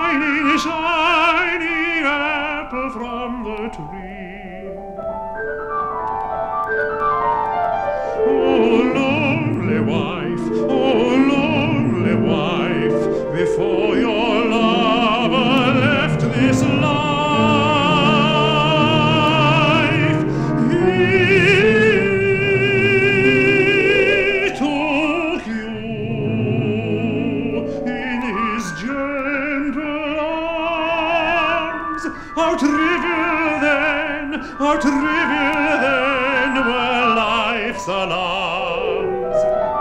shining, shining apple from the tree. Oh, lonely wife, before your lover left this life, he took you in his gentle arms. How trivial then were life's alarms.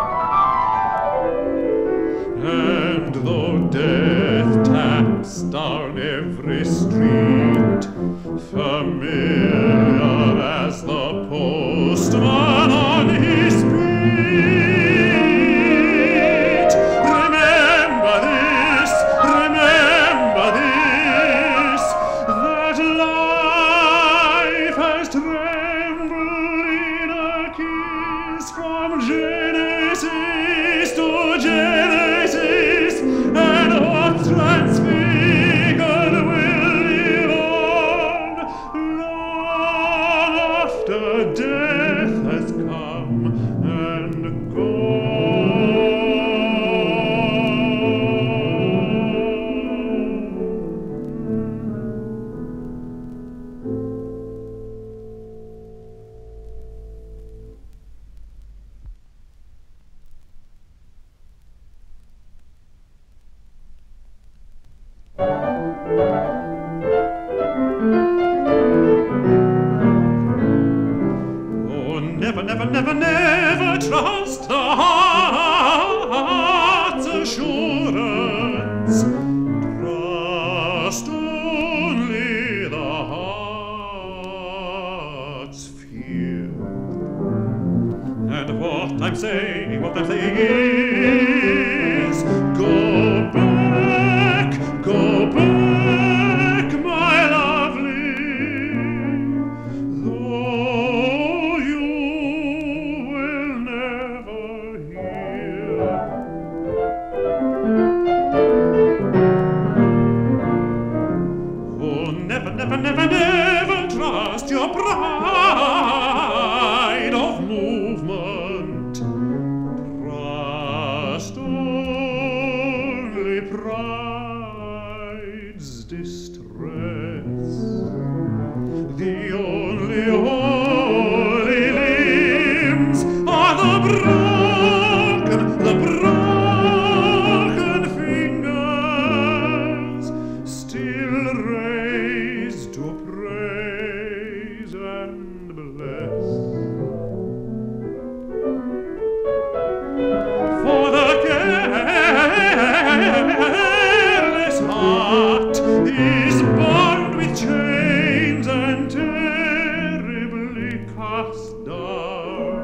And though death taps down every street, familiar as the postman on his beat, remember this, that life has trembled in a kiss from Genesis to Genesis, and what's transfigured will live on long after death has come and gone. Oh, never, never, never, never trust the heart's assurance. Trust only the heart's fear. And what I'm saying is, go back, my lovely, though you will never hear. Oh, never, never, never, never trust your pride of movement. Trust only pride's distress. The only holy limbs are the broken fingers, still raised to praise and bless. For the careless heart is bound with chains and terribly cast down.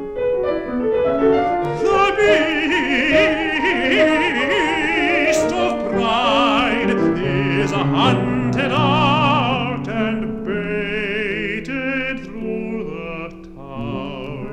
The beast of pride is hunted out and baited through the town.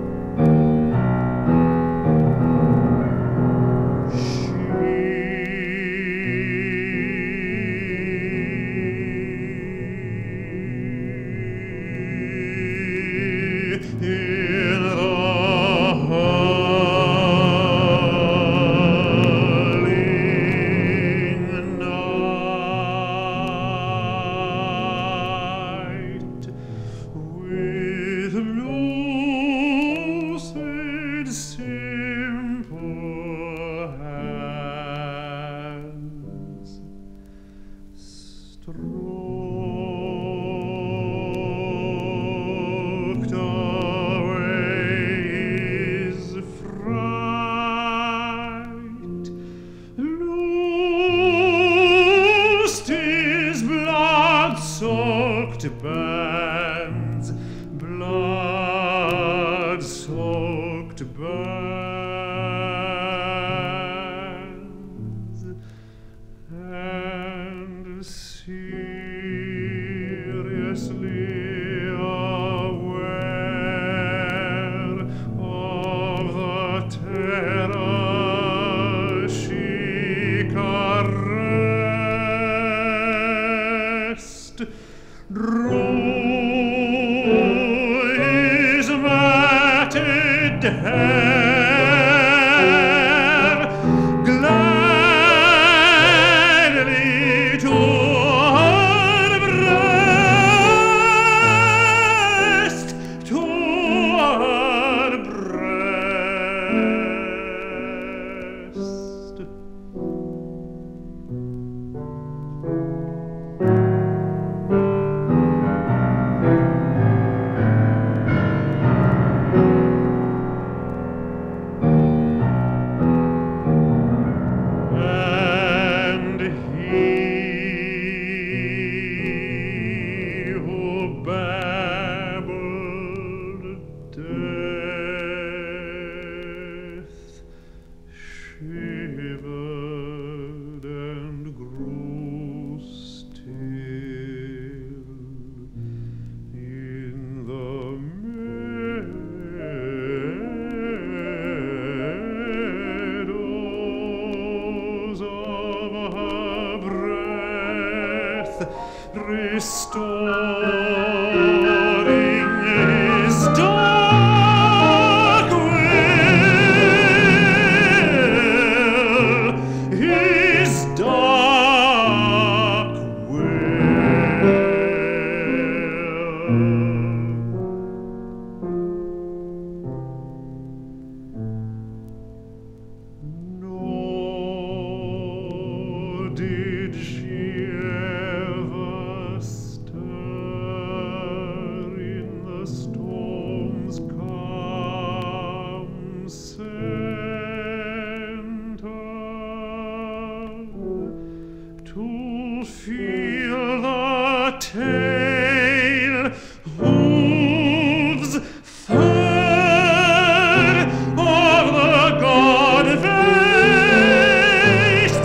She shivered and grew still in the meadows of her breath, restoring his dark will, his dark will. Nor did she ever stir in the storm's calm center to feel the tail, hooves, fur of the god-faced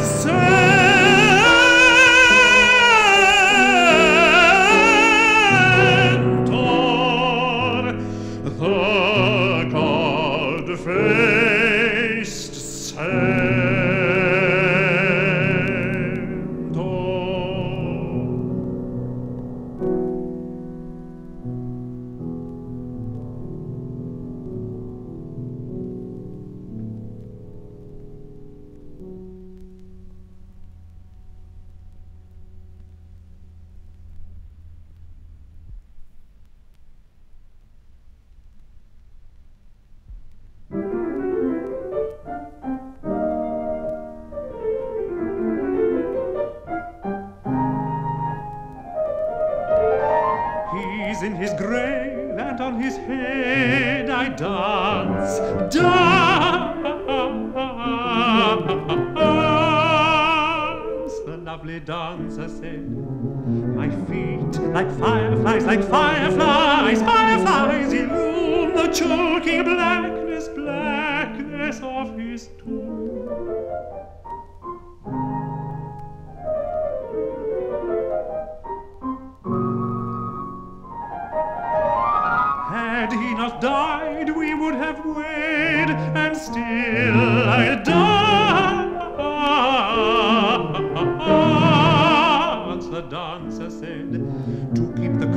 centaur, the god-faced centaur. He's in his grave, and on his head I dance, dance. The lovely dancer said, my feet like fireflies, fireflies illume the choking blackness of his tomb. Had he not died, we would have wed, and still I'd dance. The dancer said, to keep the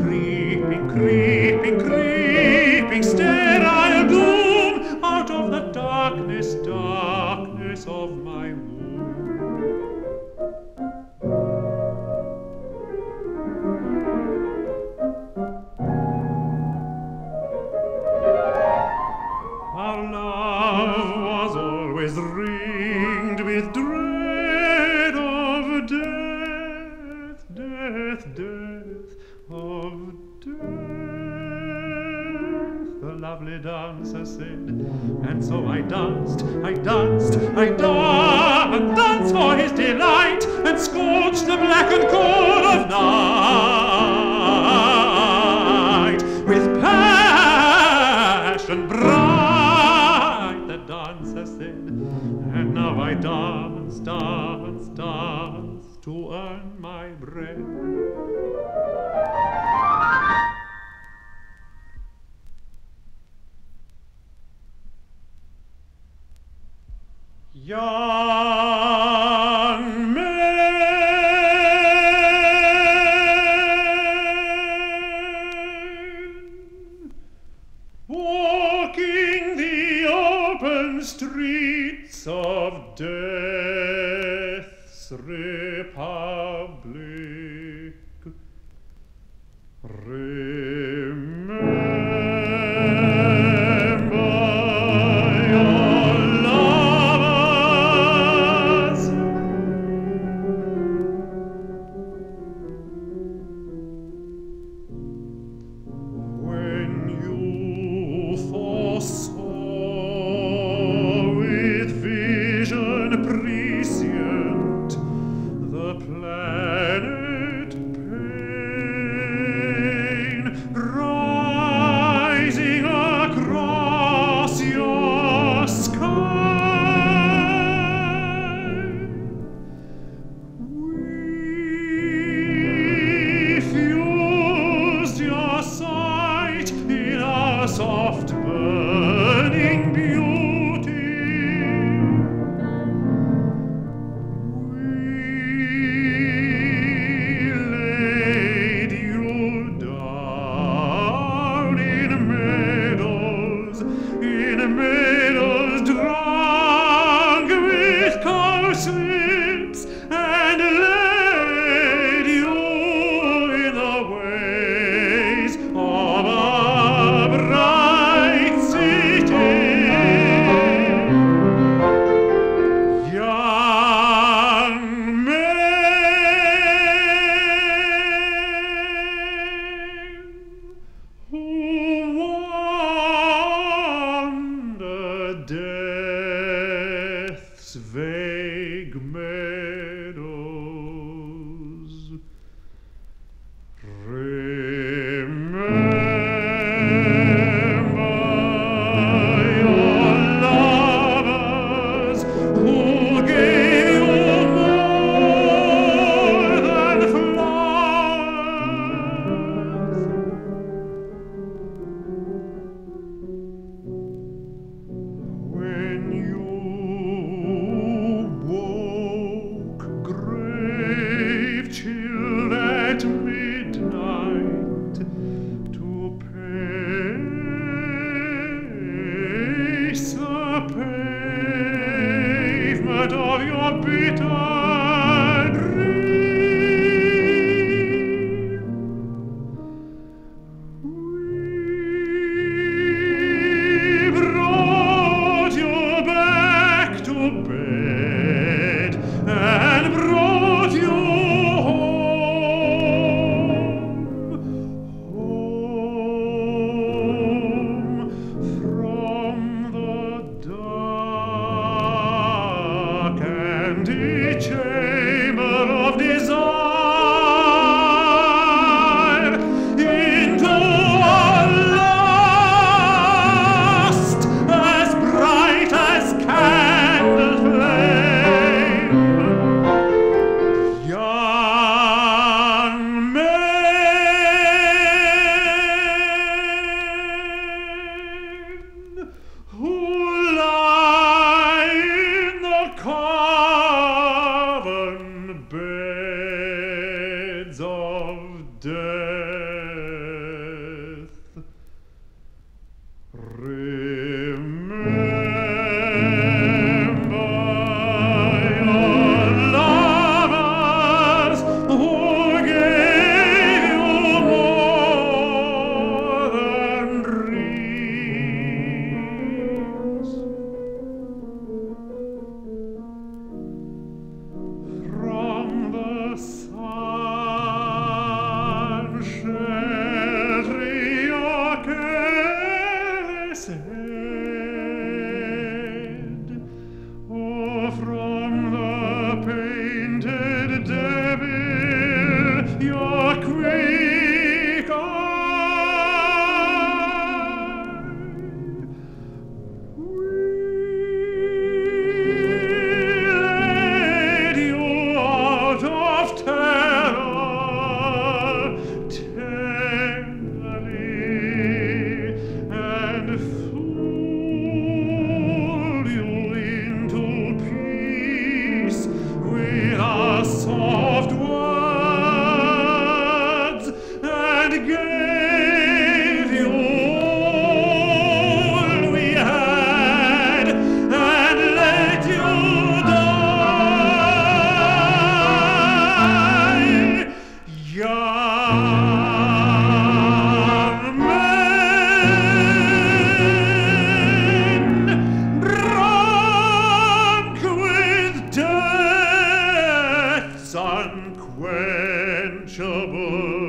creeping, sterile gloom out of the darkness of my womb. Our love was always ringed with dread of death, of death, the lovely dancer said. And so I danced for his delight, and scorched the blackened core of night with passion bright, the dancer said. And now I dance to earn my bread. Young men walking the open streets of Death's Republic, remember your lovers. When you foresaw with vision prescient the planet pain rising across your sky, earth's vague meadows. Remember your lovers who gave you more than flowers. When you woke grave-chilled at midnight to pace the pavement of your bitter dream, we brought you back to bed and brought you home from the dark and chamber of desire into a last as bright as candle flame. Young men who lie in the carven beds of death, remember your lovers who gave you more than dreams. From the sun shelter your careless head, or from the painted devil your quick eye. We led you out of terror tenderly and fooled you into peace with our soft words and gave you all we had and let you die. Young men, drunk with death's unquenchable